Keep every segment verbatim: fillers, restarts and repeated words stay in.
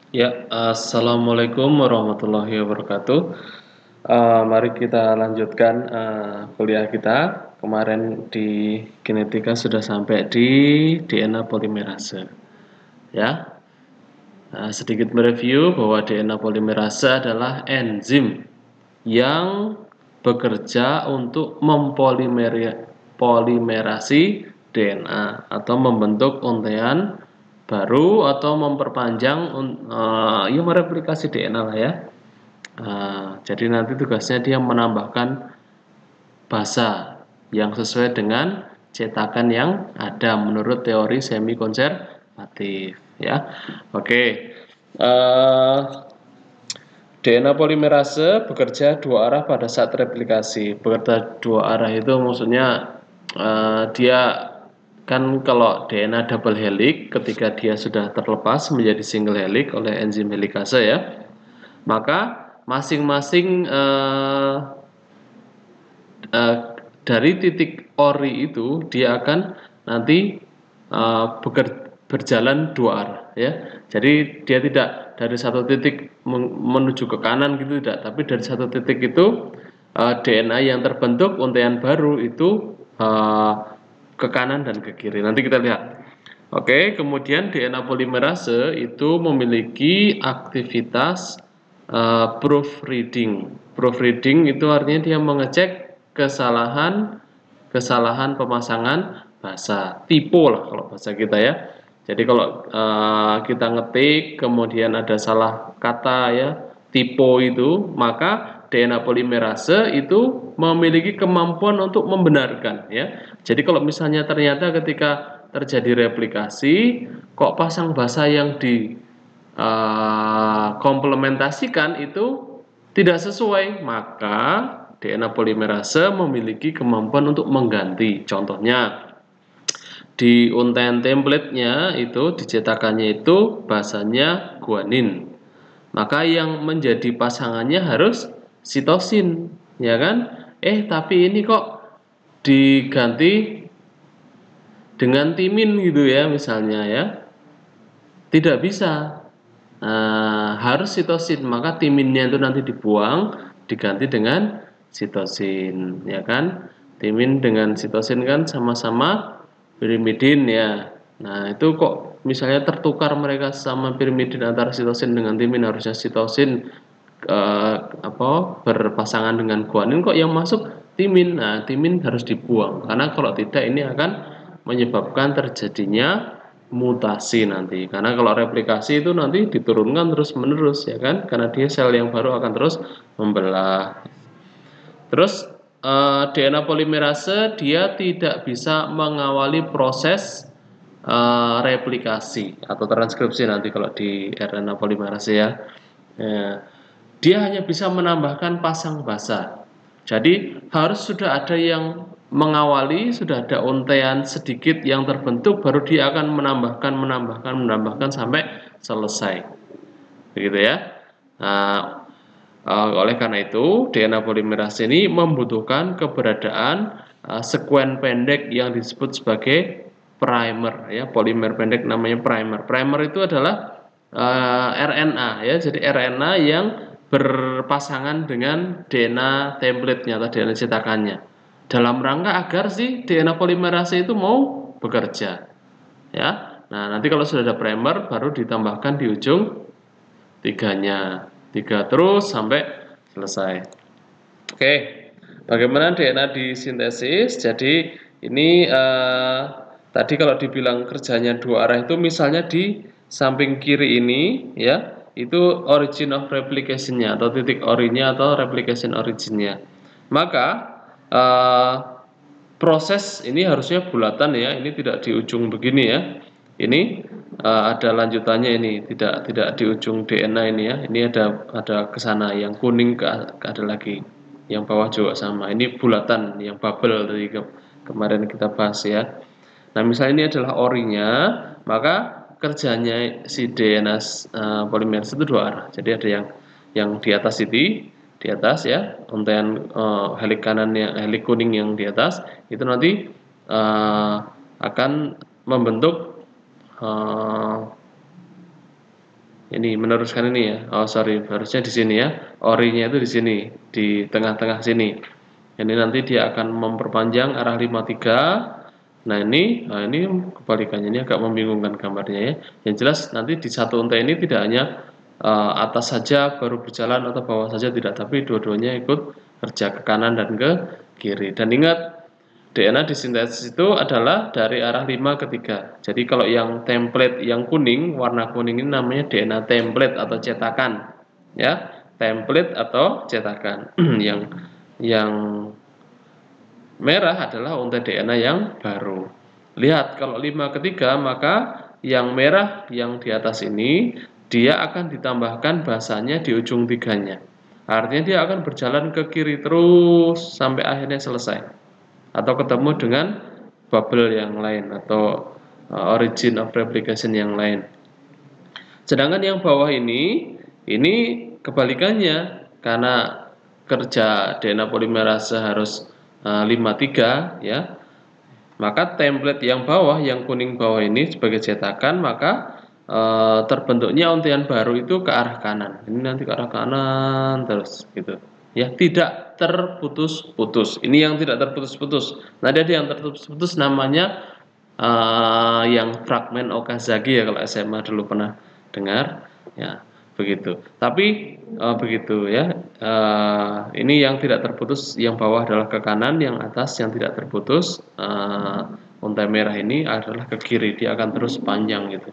Ya, assalamualaikum warahmatullahi wabarakatuh. Eh, mari kita lanjutkan eh, kuliah kita. Kemarin di genetika sudah sampai di D N A polimerase. Ya, Nah, sedikit mereview bahwa D N A polimerase adalah enzim yang bekerja untuk mempolimerasi D N A atau membentuk untaian baru atau memperpanjang uh, ya mereplikasi D N A lah ya. Uh, jadi nanti tugasnya dia menambahkan basa yang sesuai dengan cetakan yang ada menurut teori semi konservatif ya. Oke. Uh, D N A polimerase bekerja dua arah pada saat replikasi. Bekerja dua arah itu maksudnya uh, dia kan kalau D N A double helix ketika dia sudah terlepas menjadi single helix oleh enzim helikase ya, maka masing-masing uh, uh, dari titik ori itu dia akan nanti uh, beker, berjalan dua arah ya. Jadi dia tidak dari satu titik menuju ke kanan gitu tidak, tapi dari satu titik itu uh, D N A yang terbentuk untaian baru itu uh, ke kanan dan ke kiri. Nanti kita lihat. Oke, kemudian D N A polimerase itu memiliki aktivitas uh, proofreading. Proofreading itu artinya dia mengecek kesalahan kesalahan pemasangan bahasa, tipe lah kalau bahasa kita ya. Jadi kalau uh, kita ngetik kemudian ada salah kata ya, tipe itu, maka D N A polimerase itu memiliki kemampuan untuk membenarkan ya. Jadi kalau misalnya ternyata ketika terjadi replikasi kok pasang bahasa yang di uh, komplementasikan itu tidak sesuai, maka D N A polimerase memiliki kemampuan untuk mengganti. Contohnya di untaian template-nya itu dicetakannya itu bahasanya guanin. Maka yang menjadi pasangannya harus sitosin, ya kan? Eh, tapi ini kok diganti dengan timin gitu ya misalnya ya. Tidak bisa. Nah, harus sitosin, maka timinnya itu nanti dibuang, diganti dengan sitosin, ya kan? Timin dengan sitosin kan sama-sama pirimidin ya. Nah, itu kok misalnya tertukar mereka sama pirimidin antara sitosin dengan timin, harusnya sitosin eh, apa berpasangan dengan guanin, kok yang masuk timin. Nah, timin harus dibuang karena kalau tidak ini akan menyebabkan terjadinya mutasi nanti, karena kalau replikasi itu nanti diturunkan terus menerus ya kan, karena dia sel yang baru akan terus membelah. Terus eh, D N A polimerase dia tidak bisa mengawali proses eh, replikasi atau transkripsi nanti kalau di R N A polimerase ya. Ya, dia hanya bisa menambahkan pasang basa. Jadi harus sudah ada yang mengawali, sudah ada untaian sedikit yang terbentuk, baru dia akan menambahkan, menambahkan, menambahkan sampai selesai. Begitu ya. Nah, oleh karena itu D N A polimerase ini membutuhkan keberadaan uh, sekuen pendek yang disebut sebagai primer ya, polimer pendek namanya primer. Primer itu adalah uh, R N A ya, jadi R N A yang berpasangan dengan D N A template-nya atau D N A cetakannya. Dalam rangka agar si D N A polimerase itu mau bekerja. Ya. Nah, nanti kalau sudah ada primer baru ditambahkan di ujung tiganya. Tiga terus sampai selesai. Oke. Bagaimana D N A disintesis? Jadi ini eh, tadi kalau dibilang kerjanya dua arah itu misalnya di samping kiri ini ya, itu origin of replication-nya atau titik orinya atau replication origin-nya. Maka eh, proses ini harusnya bulatan ya, ini tidak di ujung begini ya. Ini uh, ada lanjutannya, ini tidak tidak di ujung D N A ini ya. Ini ada ada ke sana, yang kuning ke, ke ada lagi. Yang bawah juga sama. Ini bulatan yang bubble dari ke, kemarin kita bahas ya. Nah, misalnya ini adalah orinya, maka kerjanya si D N A uh, polimerase itu dua arah. Jadi ada yang yang di atas ini, di atas ya, untaian uh, helik kanan yang helik kuning yang di atas itu nanti uh, akan membentuk Uh, Ini meneruskan ini ya. Oh sorry, harusnya di sini ya. Orinya itu di sini, di tengah-tengah sini. Ini nanti dia akan memperpanjang arah lima tiga. Nah ini, nah ini kebalikannya, ini agak membingungkan gambarnya ya. Yang jelas nanti di satu untai ini tidak hanya uh, atas saja baru berjalan atau bawah saja tidak, tapi dua-duanya ikut kerja ke kanan dan ke kiri. Dan ingat, D N A disintesis itu adalah dari arah lima ke tiga. Jadi kalau yang template yang kuning, warna kuning ini namanya D N A template atau cetakan. Ya, template atau cetakan. yang yang merah adalah untai D N A yang baru. Lihat, kalau lima ke tiga, maka yang merah yang di atas ini dia akan ditambahkan basanya di ujung tiganya. Artinya dia akan berjalan ke kiri terus sampai akhirnya selesai. Atau ketemu dengan bubble yang lain atau uh, origin of replication yang lain. Sedangkan yang bawah ini, ini kebalikannya, karena kerja D N A polimerase harus uh, lima tiga ya. Maka template yang bawah, yang kuning bawah ini sebagai cetakan, maka uh, terbentuknya untaian baru itu ke arah kanan. Ini nanti ke arah kanan terus gitu. Ya, tidak terputus-putus. Ini yang tidak terputus-putus. Nah, ada yang terputus-putus namanya uh, yang fragmen Okazaki ya, kalau S M A dulu pernah dengar. Ya, begitu. Tapi uh, begitu ya. Uh, ini yang tidak terputus, yang bawah adalah ke kanan, yang atas yang tidak terputus. Uh, untai merah ini adalah ke kiri. Dia akan terus panjang gitu.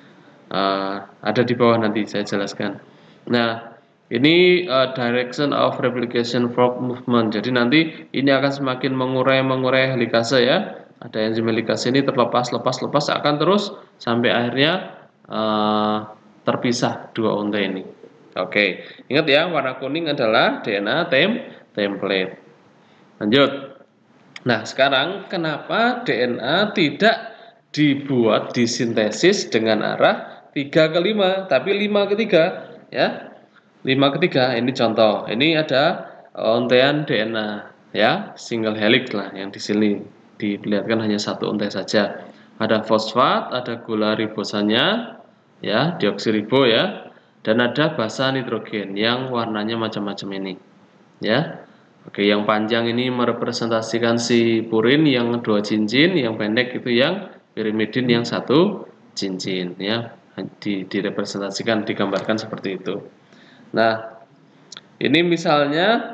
Uh, ada di bawah nanti saya jelaskan. Nah, ini uh, direction of replication fork movement. Jadi nanti ini akan semakin mengurai-mengurai helikase ya. Ada enzim helikase ini terlepas, lepas, lepas akan terus sampai akhirnya uh, terpisah dua untai ini. Oke, ingat ya, warna kuning adalah D N A tem template. Lanjut. Nah, sekarang kenapa D N A tidak dibuat disintesis dengan arah tiga ke lima, tapi lima ke tiga ya? lima ke tiga, ini contoh. Ini ada untaian D N A ya, single helix lah yang di sini diperlihatkan hanya satu untai saja. Ada fosfat, ada gula ribosanya ya, deoksiribo ya, dan ada basa nitrogen yang warnanya macam-macam ini ya. Oke, yang panjang ini merepresentasikan si purin yang dua cincin, yang pendek itu yang pirimidin yang satu cincin ya. Di, direpresentasikan, digambarkan seperti itu. Nah, ini misalnya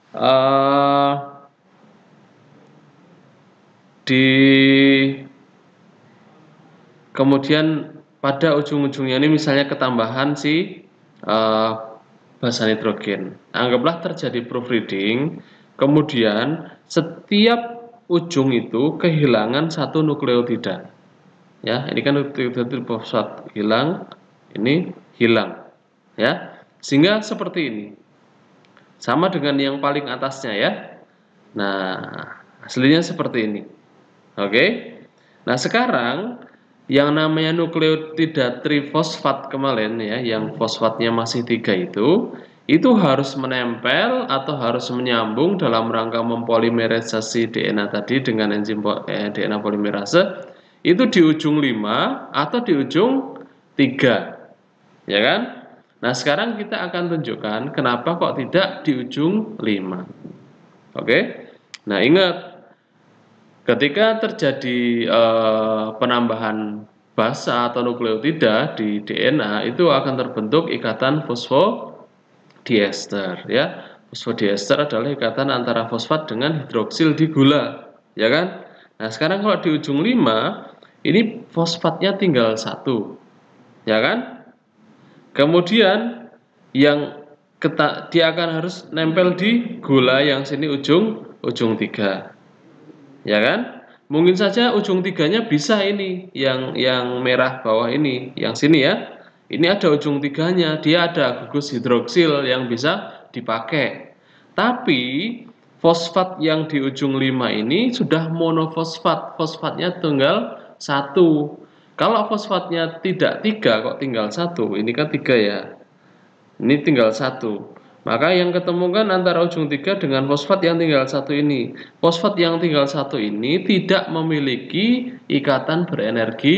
uh, di kemudian pada ujung-ujungnya ini misalnya ketambahan si uh, basa nitrogen. Anggaplah terjadi proofreading, kemudian setiap ujung itu kehilangan satu nukleotida. Ya, ini kan nukleotida fosfat hilang, ini hilang. Ya. Sehingga seperti ini. Sama dengan yang paling atasnya ya. Nah, hasilnya seperti ini. Oke. Nah, sekarang yang namanya nukleotida trifosfat kemarin ya, yang fosfatnya masih tiga itu, itu harus menempel atau harus menyambung dalam rangka mempolimerisasi D N A tadi dengan enzim eh, D N A polimerase itu di ujung lima atau di ujung tiga. Ya kan? Nah, sekarang kita akan tunjukkan kenapa kok tidak di ujung lima. Oke. Nah, ingat, ketika terjadi eh, penambahan basa atau nukleotida di D N A, itu akan terbentuk ikatan fosfodiester ya. Fosfodiester adalah ikatan antara fosfat dengan hidroksil di gula, ya kan? Nah, sekarang kalau di ujung lima, ini fosfatnya tinggal satu. Ya kan? Kemudian yang keta, dia akan harus nempel di gula yang sini ujung ujung tiga, ya kan? Mungkin saja ujung tiganya bisa ini, yang yang merah bawah ini, yang sini ya. Ini ada ujung tiganya, dia ada gugus hidroksil yang bisa dipakai. Tapi fosfat yang di ujung lima ini sudah monofosfat, fosfatnya tinggal satu. Kalau fosfatnya tidak tiga, kok tinggal satu? Ini kan tiga ya. Ini tinggal satu. Maka yang ketemu kan antara ujung tiga dengan fosfat yang tinggal satu ini. Fosfat yang tinggal satu ini tidak memiliki ikatan berenergi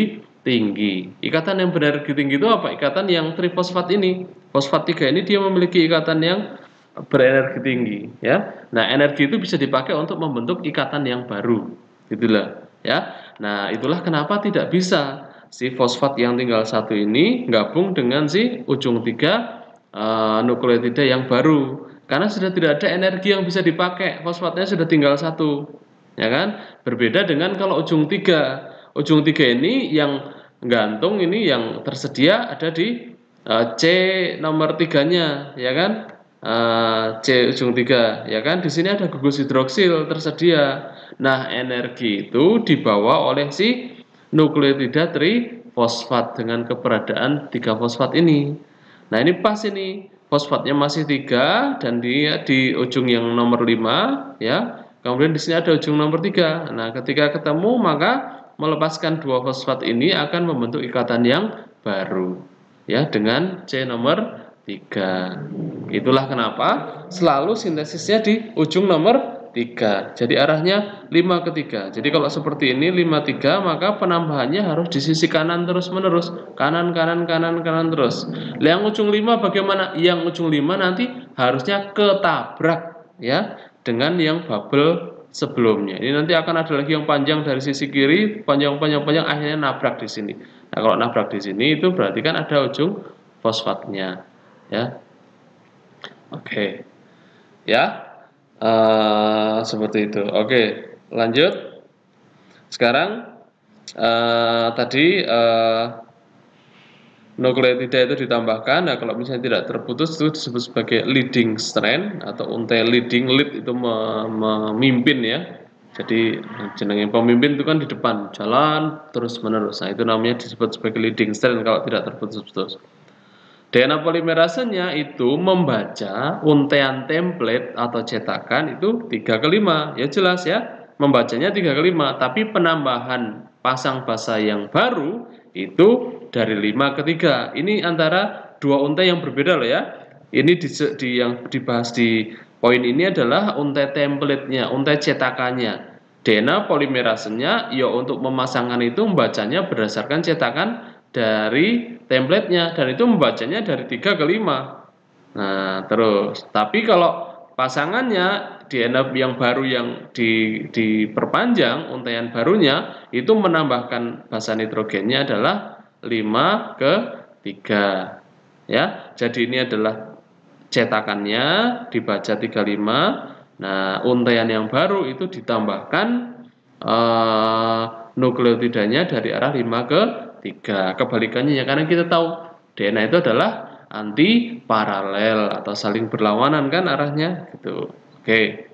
tinggi. Ikatan yang berenergi tinggi itu apa? Ikatan yang trifosfat ini. Fosfat tiga ini dia memiliki ikatan yang berenergi tinggi, ya. Nah, energi itu bisa dipakai untuk membentuk ikatan yang baru, gitulah, ya. Nah, itulah kenapa tidak bisa si fosfat yang tinggal satu ini gabung dengan si ujung tiga uh, nukleotida yang baru, karena sudah tidak ada energi yang bisa dipakai, fosfatnya sudah tinggal satu, ya kan? Berbeda dengan kalau ujung tiga, ujung tiga ini yang gantung ini yang tersedia ada di uh, C nomor tiganya, ya kan? Uh, C ujung tiga, ya kan? Di sini ada gugus hidroksil tersedia. Nah, energi itu dibawa oleh si nukleotida trifosfat dengan keberadaan tiga fosfat ini. Nah, ini pas ini fosfatnya masih tiga dan dia di ujung yang nomor lima, ya. Kemudian di sini ada ujung nomor tiga. Nah, ketika ketemu maka melepaskan dua fosfat ini akan membentuk ikatan yang baru, ya, dengan C nomor tiga. Itulah kenapa selalu sintesisnya di ujung nomor tiga. Jadi arahnya lima ke tiga. Jadi kalau seperti ini lima tiga, maka penambahannya harus di sisi kanan terus-menerus. Kanan kanan kanan kanan terus. Yang ujung lima bagaimana? Yang ujung lima nanti harusnya ketabrak, ya, dengan yang bubble sebelumnya. Ini nanti akan ada lagi yang panjang dari sisi kiri, panjang-panjang-panjang akhirnya nabrak di sini. Nah, kalau nabrak di sini itu berarti kan ada ujung fosfatnya, ya. Oke, ya, uh, seperti itu. Oke, lanjut. Sekarang uh, tadi uh, nukleotida itu ditambahkan. Nah, kalau misalnya tidak terputus itu disebut sebagai leading strand atau untai leading. Lead itu memimpin, ya. Jadi jenenge pemimpin itu kan di depan, jalan terus menerus. Nah, itu namanya disebut sebagai leading strand kalau tidak terputus-putus. D N A polimerasenya itu membaca untaian template atau cetakan itu tiga ke lima. Ya jelas, ya, membacanya tiga ke lima, tapi penambahan pasang basa yang baru itu dari lima ke tiga. Ini antara dua untai yang berbeda loh, ya. Ini di, di yang dibahas di poin ini adalah untai template-nya, untai cetakannya. D N A polimerasenya ya untuk memasangkan itu membacanya berdasarkan cetakan dari template-nya, dan itu membacanya dari tiga ke lima. Nah, terus tapi kalau pasangannya D N A yang baru yang di, diperpanjang untaian barunya itu menambahkan basa nitrogennya adalah lima ke tiga, ya. Jadi ini adalah cetakannya dibaca tiga puluh lima. Nah, untaian yang baru itu ditambahkan uh, nukleotidanya dari arah lima ke tiga. Kebalikannya, ya, karena kita tahu D N A itu adalah anti paralel atau saling berlawanan kan arahnya gitu. Oke.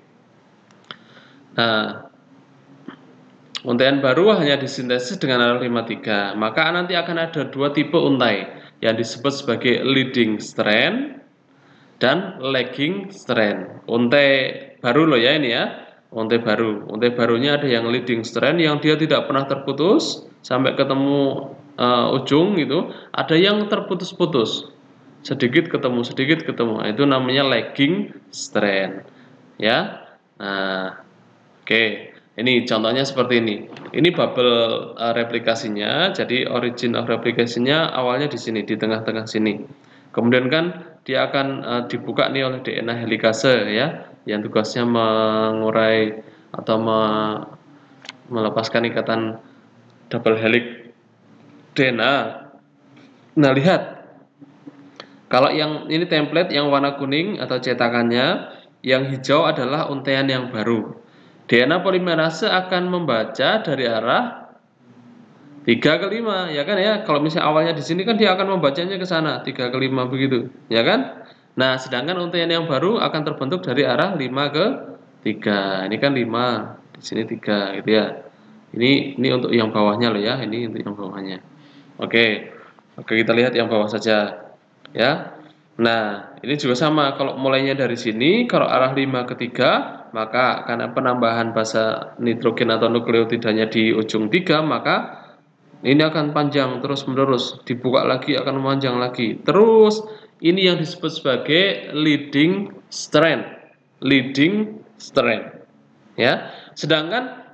Nah, untaian baru hanya disintesis dengan arah lima tiga. Maka nanti akan ada dua tipe untai yang disebut sebagai leading strand dan lagging strand. Untai baru loh, ya, ini, ya. Untai baru. Untai barunya ada yang leading strand yang dia tidak pernah terputus sampai ketemu uh, ujung gitu. Ada yang terputus-putus. Sedikit ketemu, sedikit ketemu. Nah, itu namanya lagging strand, ya. Nah, oke. Okay. Ini contohnya seperti ini. Ini bubble uh, replikasinya. Jadi origin of replikasinya awalnya di sini, di tengah-tengah sini. Kemudian kan dia akan uh, dibuka nih oleh D N A helikase, ya, yang tugasnya mengurai atau me melepaskan ikatan double helix D N A. Nah, lihat. Kalau yang ini template yang warna kuning atau cetakannya, yang hijau adalah untaian yang baru. D N A polimerase akan membaca dari arah tiga ke lima, ya kan, ya. Kalau misalnya awalnya di sini kan dia akan membacanya ke sana, tiga ke lima begitu, ya kan? Nah, sedangkan untaian yang baru akan terbentuk dari arah lima ke tiga. Ini kan lima, di sini tiga gitu, ya. Ini ini untuk yang bawahnya loh, ya. Ini untuk yang bawahnya. Oke. Oke, kita lihat yang bawah saja, ya. Nah, ini juga sama. Kalau mulainya dari sini, kalau arah lima ke tiga, maka karena penambahan basa nitrogen atau nukleotidanya di ujung tiga, maka ini akan panjang terus-menerus, dibuka lagi akan memanjang lagi. Terus ini yang disebut sebagai leading strand. Leading strand, ya. Sedangkan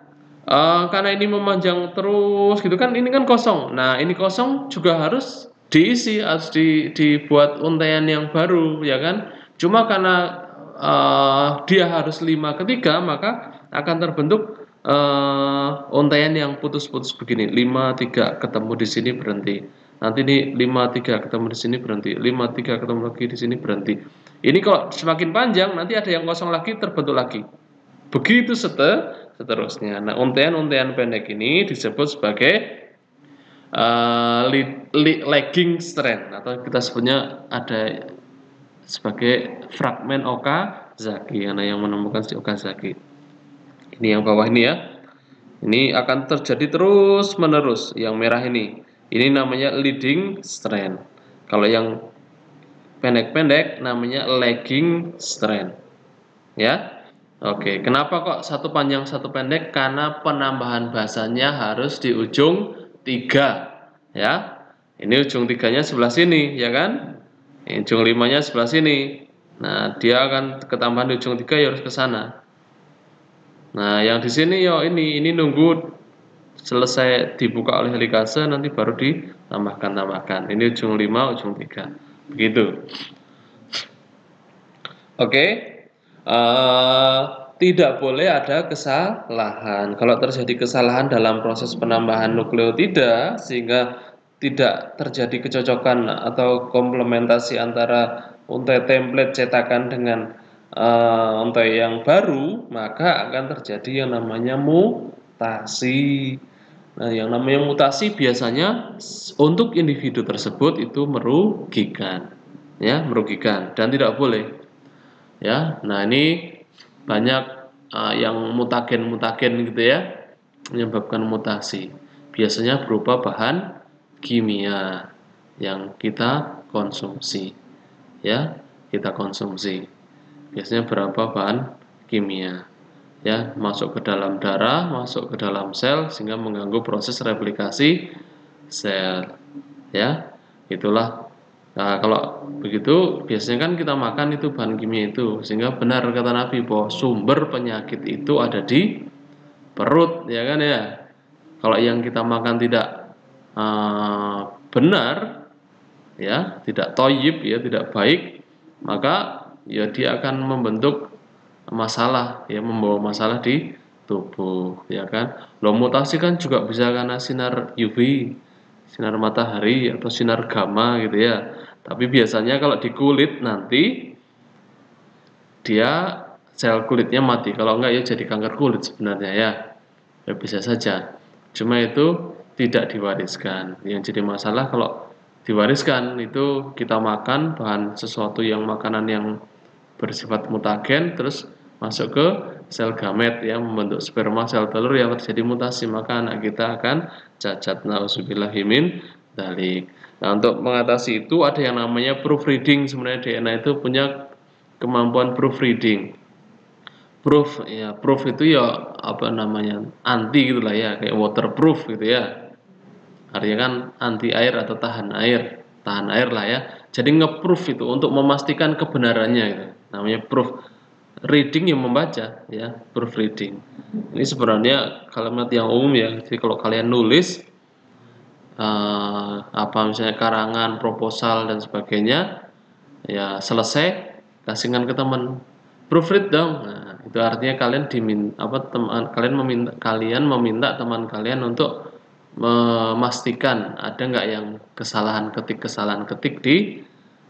Uh, karena ini memanjang terus gitu kan, ini kan kosong. Nah, ini kosong juga harus diisi, harus di, dibuat untaian yang baru, ya kan? Cuma karena uh, dia harus lima ketiga, maka akan terbentuk uh, untaian yang putus-putus begini. lima tiga ketemu di sini berhenti. Nanti ini lima tiga ketemu di sini berhenti. lima tiga ketemu lagi di sini berhenti. Ini kalau semakin panjang, nanti ada yang kosong lagi, terbentuk lagi. Begitu seterusnya. Nah, untaian-untaian pendek ini disebut sebagai uh, lagging strand, atau kita sebutnya ada sebagai fragmen Okazaki, karena yang menemukan si Okazaki. Ini yang bawah ini ya. Ini akan terjadi terus menerus. Yang merah ini, ini namanya leading strand. Kalau yang pendek-pendek namanya lagging strand. Ya. Oke, kenapa kok satu panjang satu pendek? Karena penambahan basanya harus di ujung tiga, ya. Ini ujung tiganya sebelah sini, ya kan? Ini ujung limanya sebelah sini. Nah, dia akan ketambahan di ujung tiga ya harus ke sana. Nah, yang di sini yo ini ini nunggu selesai dibuka oleh helikase, nanti baru ditambahkan tambahkan. Ini ujung lima, ujung tiga, begitu. Oke. Uh, tidak boleh ada kesalahan. Kalau terjadi kesalahan dalam proses penambahan nukleotida sehingga tidak terjadi kecocokan atau komplementasi antara untai template cetakan dengan uh, untai yang baru, maka akan terjadi yang namanya mutasi. Nah, yang namanya mutasi biasanya untuk individu tersebut itu merugikan, ya, merugikan dan tidak boleh. Ya, nah ini banyak uh, yang mutagen-mutagen gitu ya, menyebabkan mutasi. Biasanya berupa bahan kimia yang kita konsumsi, ya, kita konsumsi. Biasanya berupa bahan kimia, ya, masuk ke dalam darah, masuk ke dalam sel sehingga mengganggu proses replikasi sel, ya. Itulah. Nah, kalau begitu biasanya kan kita makan itu bahan kimia itu, sehingga benar kata Nabi bahwa sumber penyakit itu ada di perut, ya kan ya. Kalau yang kita makan tidak uh, benar, ya, tidak toyib, ya, tidak baik, maka ya dia akan membentuk masalah, ya, membawa masalah di tubuh, ya kan. Loh, mutasi kan juga bisa karena sinar U V, sinar matahari atau sinar gamma gitu ya. Tapi biasanya kalau di kulit nanti dia sel kulitnya mati. Kalau enggak ya jadi kanker kulit sebenarnya ya. Ya bisa saja. Cuma itu tidak diwariskan. Yang jadi masalah kalau diwariskan itu kita makan bahan sesuatu yang makanan yang bersifat mutagen terus masuk ke sel gamet ya, membentuk sperma sel telur yang terjadi mutasi, maka anak kita akan cacat. Nauzubillahimin dzalik. Nah, untuk mengatasi itu ada yang namanya proofreading. Sebenarnya D N A itu punya kemampuan proofreading. Proof ya, proof itu ya apa namanya, anti gitulah ya, kayak waterproof gitu ya. Artinya kan anti air atau tahan air, tahan air lah ya. Jadi ngeproof itu untuk memastikan kebenarannya itu. Namanya proof. Reading yang membaca ya, proofreading. Ini sebenarnya kalimat yang umum ya. Jadi kalau kalian nulis Uh, apa misalnya karangan, proposal dan sebagainya, ya selesai kasihkan ke teman, proofread dong. Nah, itu artinya kalian diminta apa teman kalian meminta kalian meminta teman kalian untuk memastikan ada nggak yang kesalahan ketik kesalahan ketik di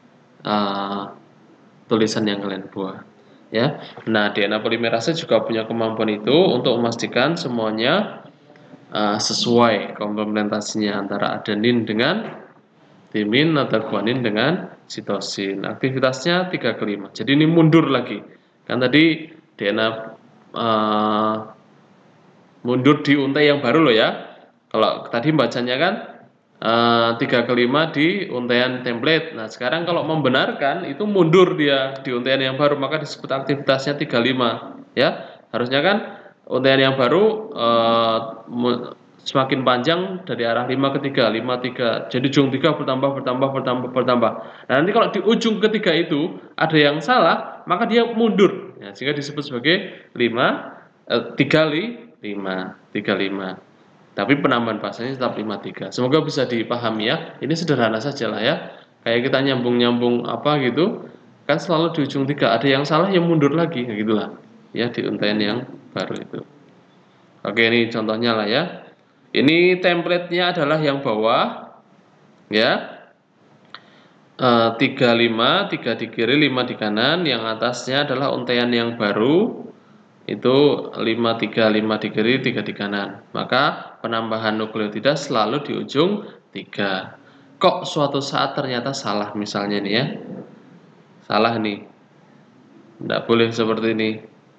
uh, tulisan yang kalian buat ya. Nah, D N A polimerase juga punya kemampuan itu untuk memastikan semuanya Uh, sesuai komplementasinya antara adenin dengan timin atau guanin dengan sitosin. Aktivitasnya tiga ke lima. Jadi ini mundur lagi. Kan tadi D N A uh, mundur di untai yang baru loh ya. Kalau tadi bacanya kan uh, tiga ke lima di untaian template. Nah, sekarang kalau membenarkan itu mundur dia di untaian yang baru, maka disebut aktivitasnya tiga ke lima ya. Harusnya kan untaian yang baru uh, semakin panjang dari arah lima ke tiga, lima tiga. Jadi ujung tiga bertambah bertambah bertambah bertambah. Nah, nanti kalau di ujung ketiga itu ada yang salah, maka dia mundur. Ya, sehingga disebut sebagai lima, eh, tiga lima, tiga puluh lima. Tapi penambahan pasanya tetap lima puluh tiga. Semoga bisa dipahami ya. Ini sederhana saja lah ya. Kayak kita nyambung-nyambung apa gitu, kan selalu di ujung tiga. Ada yang salah yang mundur lagi, gitulah. Ya di untaian yang baru itu. Oke, ini contohnya lah ya. Ini template-nya adalah yang bawah, ya. E, tiga puluh lima, tiga di kiri, lima di kanan. Yang atasnya adalah untaian yang baru. Itu lima, tiga, lima di kiri, tiga di kanan. Maka penambahan nukleotida selalu di ujung tiga. Kok suatu saat ternyata salah misalnya nih ya. Salah nih. Tidak boleh seperti ini.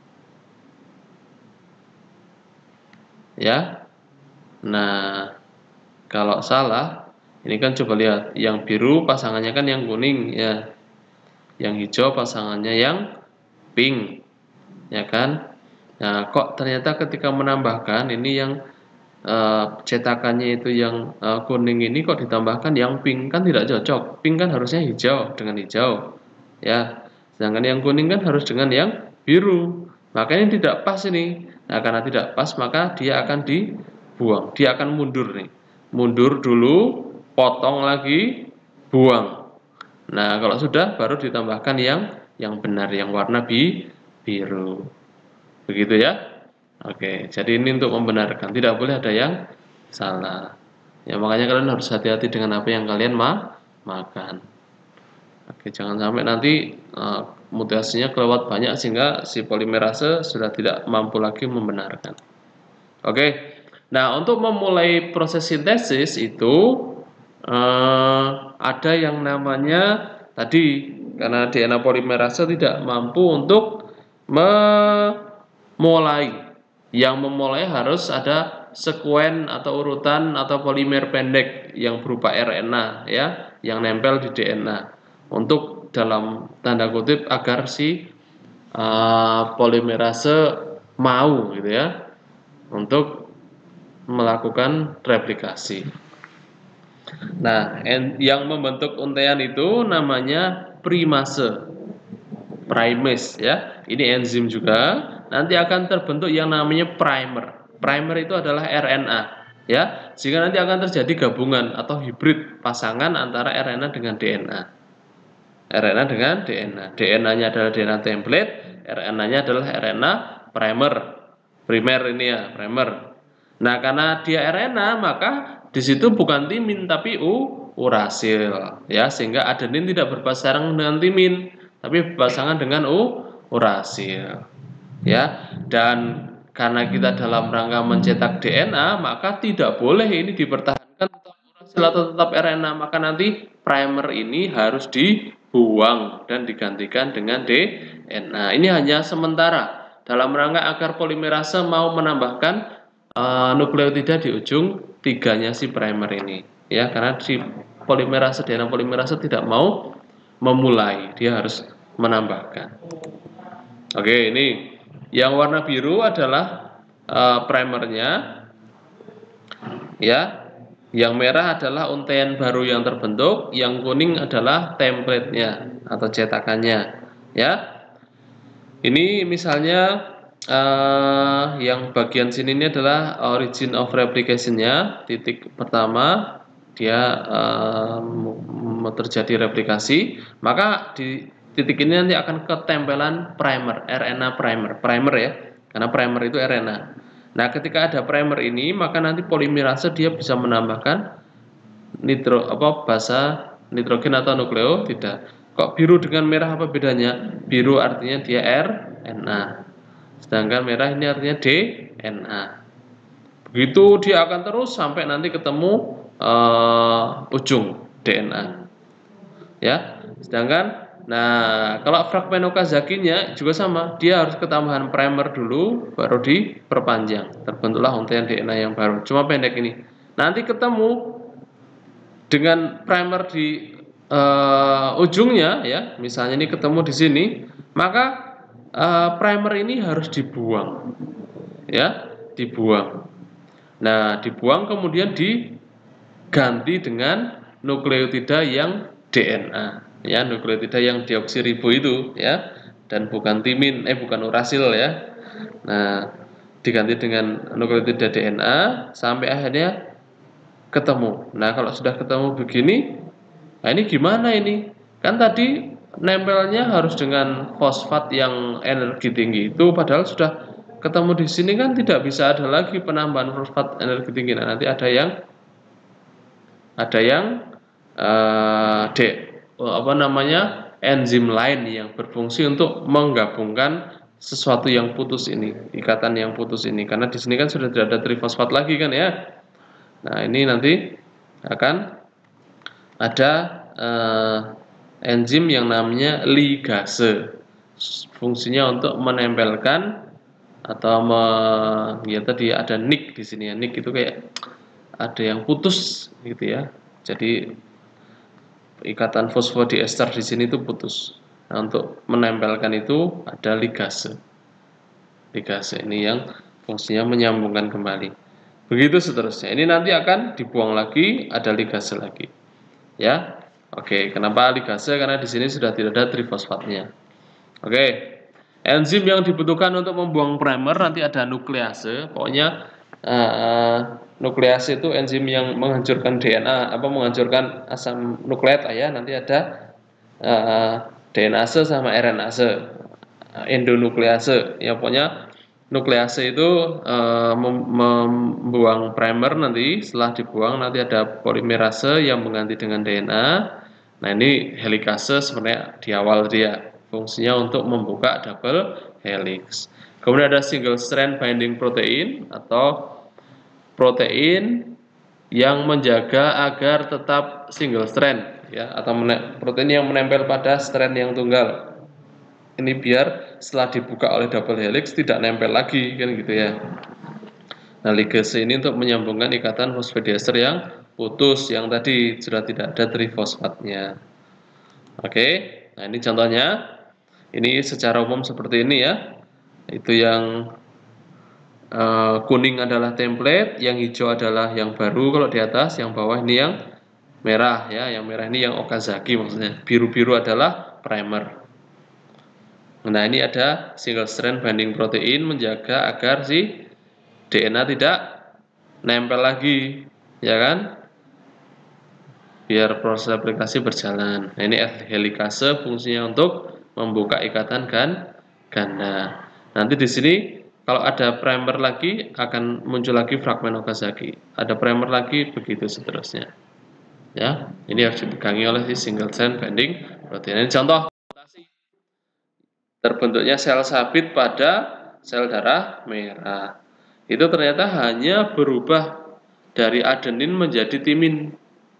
Ya. Nah, kalau salah, ini kan coba lihat. Yang biru pasangannya kan yang kuning ya. Yang hijau pasangannya yang pink. Ya kan? Nah, kok ternyata ketika menambahkan ini yang uh, cetakannya itu yang uh, kuning ini kok ditambahkan yang pink, kan tidak cocok. Pink kan harusnya hijau dengan hijau, ya. Sedangkan yang kuning kan harus dengan yang biru. Makanya tidak pas ini. Nah, karena tidak pas maka dia akan dibuang. Dia akan mundur nih. Mundur dulu, potong lagi, buang. Nah, kalau sudah baru ditambahkan yang yang benar, yang warna bi biru. Begitu ya. Oke, jadi ini untuk membenarkan, tidak boleh ada yang salah. Ya, makanya kalian harus hati-hati dengan apa yang kalian ma makan. Oke, jangan sampai nanti uh, mutasinya kelewat banyak sehingga si polimerase sudah tidak mampu lagi membenarkan. Oke. Nah, untuk memulai proses sintesis itu uh, ada yang namanya tadi, karena D N A polimerase tidak mampu untuk me mulai. Yang memulai harus ada sekuen atau urutan atau polimer pendek yang berupa R N A ya, yang nempel di D N A untuk dalam tanda kutip agar si uh, polimerase mau gitu ya untuk melakukan replikasi. Nah, yang membentuk untaian itu namanya primase, primase ya. Ini enzim juga. Nanti akan terbentuk yang namanya primer. Primer itu adalah R N A, ya. Sehingga nanti akan terjadi gabungan atau hibrid pasangan antara R N A dengan D N A. R N A dengan D N A. D N A-nya adalah D N A template, R N A-nya adalah R N A primer. Primer ini ya, primer. Nah, karena dia R N A, maka di situ bukan timin tapi u urasil, ya. Sehingga adenin tidak berpasangan dengan timin, tapi berpasangan dengan u urasil. Ya, dan karena kita dalam rangka mencetak D N A, maka tidak boleh ini dipertahankan tetap urasil atau tetap R N A, maka nanti primer ini harus dibuang dan digantikan dengan D N A. Ini hanya sementara dalam rangka agar polimerase mau menambahkan uh, nukleotida di ujung tiganya si primer ini, ya, karena si polimerase D N A polimerase tidak mau memulai, dia harus menambahkan. Oke, ini yang warna biru adalah uh, primernya, ya. Yang merah adalah untaian baru yang terbentuk, yang kuning adalah template-nya atau cetakannya, ya. Ini misalnya uh, yang bagian sini ini adalah origin of replication-nya, titik pertama dia uh, terjadi replikasi, maka di titik ini nanti akan ketempelan primer, R N A primer, primer ya, karena primer itu R N A. Nah, ketika ada primer ini, maka nanti polimerase dia bisa menambahkan nitro apa basa nitrogen atau nukleotida. Kok biru dengan merah apa bedanya? Biru artinya dia R N A, sedangkan merah ini artinya D N A. Begitu dia akan terus sampai nanti ketemu uh, ujung D N A, ya. Sedangkan nah, kalau fragmen Okazakinya juga sama, dia harus ketambahan primer dulu, baru diperpanjang, terbentuklah untaian D N A yang baru, cuma pendek ini. Nanti ketemu dengan primer di uh, ujungnya, ya, misalnya ini ketemu di sini, maka uh, primer ini harus dibuang, ya, dibuang. Nah, dibuang kemudian diganti dengan nukleotida yang D N A. Ya, nukleotida yang deoksiribo itu, ya, dan bukan timin, eh bukan urasil ya. Nah, diganti dengan nukleotida D N A sampai akhirnya ketemu. Nah, kalau sudah ketemu begini, nah ini gimana ini? Kan tadi nempelnya harus dengan fosfat yang energi tinggi itu, padahal sudah ketemu di sini kan tidak bisa ada lagi penambahan fosfat energi tinggi. Nah, nanti ada yang ada yang uh, D, apa namanya enzim lain yang berfungsi untuk menggabungkan sesuatu yang putus ini, ikatan yang putus ini. Karena di sini kan sudah tidak ada trifosfat lagi kan ya. Nah, ini nanti akan ada uh, enzim yang namanya ligase. Fungsinya untuk menempelkan atau me, ya tadi ada nik di sini ya. Nik itu kayak ada yang putus gitu ya. Jadi ikatan fosfodiester di sini itu putus. Nah, untuk menempelkan itu ada ligase. Ligase ini yang fungsinya menyambungkan kembali. Begitu seterusnya. Ini nanti akan dibuang lagi, ada ligase lagi. Ya. Oke, kenapa ligase? Karena di sini sudah tidak ada trifosfatnya. Oke. Enzim yang dibutuhkan untuk membuang primer nanti ada nuklease. Pokoknya uh, nuklease itu enzim yang menghancurkan D N A, apa menghancurkan asam nukleat ya. Nanti ada uh, D N A se sama R N A se, endonuklease. Ya pokoknya nuklease itu uh, membuang primer, nanti setelah dibuang nanti ada polimerase yang mengganti dengan D N A. Nah, ini helikase sebenarnya di awal dia fungsinya untuk membuka double helix. Kemudian ada single strand binding protein atau protein yang menjaga agar tetap single strand ya, atau protein yang menempel pada strand yang tunggal. Ini biar setelah dibuka oleh double helix tidak nempel lagi kan gitu ya. Nah, ligase ini untuk menyambungkan ikatan fosfodiester yang putus yang tadi sudah tidak ada trifosfatnya. Oke, nah ini contohnya. Ini secara umum seperti ini ya. Itu yang uh, kuning adalah template, yang hijau adalah yang baru kalau di atas, yang bawah ini yang merah ya. Yang merah ini yang Okazaki maksudnya. Biru-biru adalah primer. Nah, ini ada single strand binding protein menjaga agar si D N A tidak nempel lagi, ya kan? Biar proses aplikasi berjalan. Nah, ini helikase fungsinya untuk membuka ikatan kan ganda. Nanti di sini kalau ada primer lagi akan muncul lagi fragmen Okazaki. Ada primer lagi begitu seterusnya. Ya, ini harus dipegangi oleh si single strand binding protein. Ini contoh terbentuknya sel sabit pada sel darah merah. Itu ternyata hanya berubah dari adenin menjadi timin.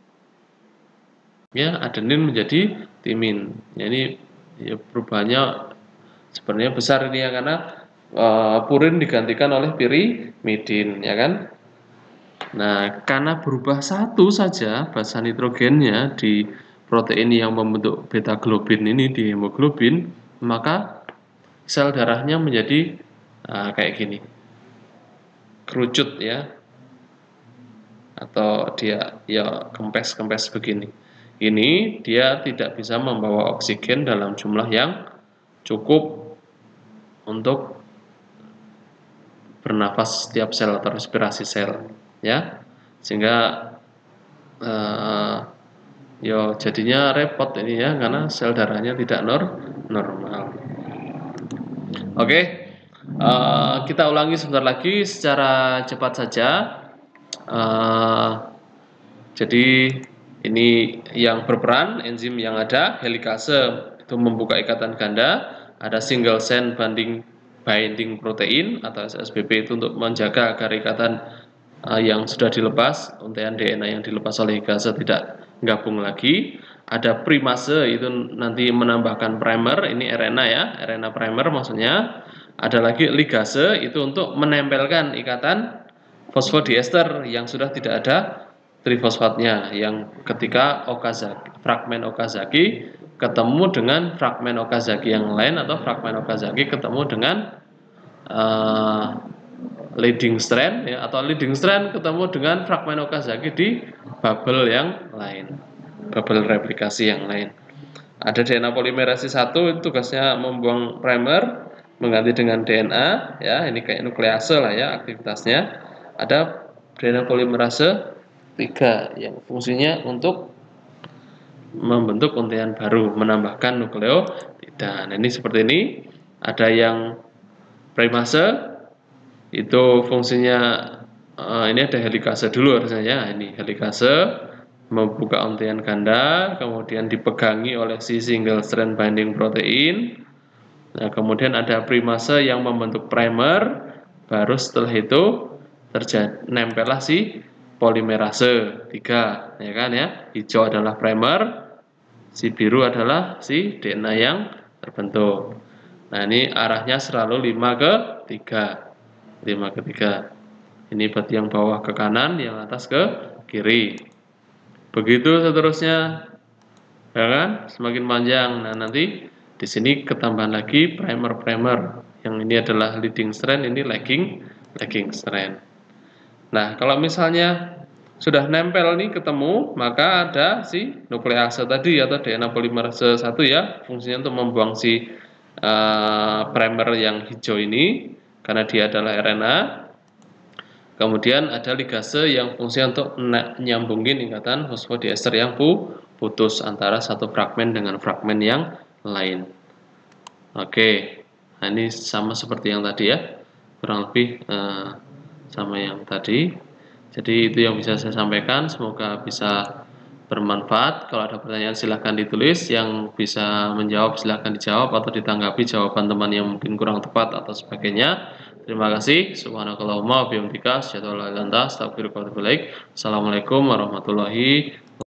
Ya, adenin menjadi timin. Ya, ini ya, perubahannya sebenarnya besar ini ya, karena uh, purin digantikan oleh pirimidin, ya kan? Nah, karena berubah satu saja basa nitrogennya di protein yang membentuk beta globin ini di hemoglobin, maka sel darahnya menjadi uh, kayak gini, kerucut ya, atau dia ya kempes-kempes begini. Ini dia tidak bisa membawa oksigen dalam jumlah yang cukup untuk bernafas setiap sel atau respirasi sel, ya, sehingga uh, yo jadinya repot ini ya, karena sel darahnya tidak nor normal. Oke, uh, kita ulangi sebentar lagi secara cepat saja. Uh, jadi ini yang berperan enzim yang ada helikase itu membuka ikatan ganda, ada single strand binding binding protein atau S S B P itu untuk menjaga agar ikatan uh, yang sudah dilepas, untaian D N A yang dilepas oleh helikase tidak gabung lagi. Ada primase itu nanti menambahkan primer, ini R N A ya, R N A primer maksudnya. Ada lagi ligase itu untuk menempelkan ikatan fosfodiester yang sudah tidak ada trifosfatnya, yang ketika Okazaki, fragmen Okazaki ketemu dengan fragmen Okazaki yang lain, atau fragmen Okazaki ketemu dengan uh, leading strand ya, atau leading strand ketemu dengan fragmen Okazaki di bubble yang lain, bubble replikasi yang lain. Ada D N A polimerase satu, tugasnya membuang primer. mengganti dengan D N A ya, ini kayak nuklease lah ya aktivitasnya. Ada D N A polimerase tiga yang fungsinya untuk membentuk untaian baru, menambahkan nukleotida. Nah, ini seperti ini. Ada yang primase, itu fungsinya uh, ini ada helikase dulu harusnya ya. Ini helikase membuka untaian ganda, kemudian dipegangi oleh si single strand binding protein. Nah, kemudian ada primase yang membentuk primer, baru setelah itu terjadi nempellah si polimerase tiga, ya kan ya. Hijau adalah primer, si biru adalah si D N A yang terbentuk. Nah, ini arahnya selalu lima ke tiga. lima ke tiga. Ini berarti yang bawah ke kanan, yang atas ke kiri. Begitu seterusnya. Ya kan? Semakin panjang. Nah, nanti di sini ketambahan lagi primer-primer. Yang ini adalah leading strand, ini lagging lagging strand. Nah, kalau misalnya sudah nempel nih ketemu, maka ada si nuklease tadi atau D N A polimerase satu ya, fungsinya untuk membuang si uh, primer yang hijau ini karena dia adalah R N A. Kemudian ada ligase yang fungsinya untuk nyambungin ikatan fosfodiester yang putus antara satu fragmen dengan fragmen yang lain. Oke, nah ini sama seperti yang tadi ya, kurang lebih uh, sama yang tadi. Jadi itu yang bisa saya sampaikan, semoga bisa bermanfaat. Kalau ada pertanyaan silahkan ditulis, yang bisa menjawab silahkan dijawab atau ditanggapi jawaban teman yang mungkin kurang tepat atau sebagainya. Terima kasih. Subhanakallahumma wa bihamdika asyhadu an la ilaha illa anta astaghfiruka wa atubu ilaik. Assalamualaikum warahmatullahi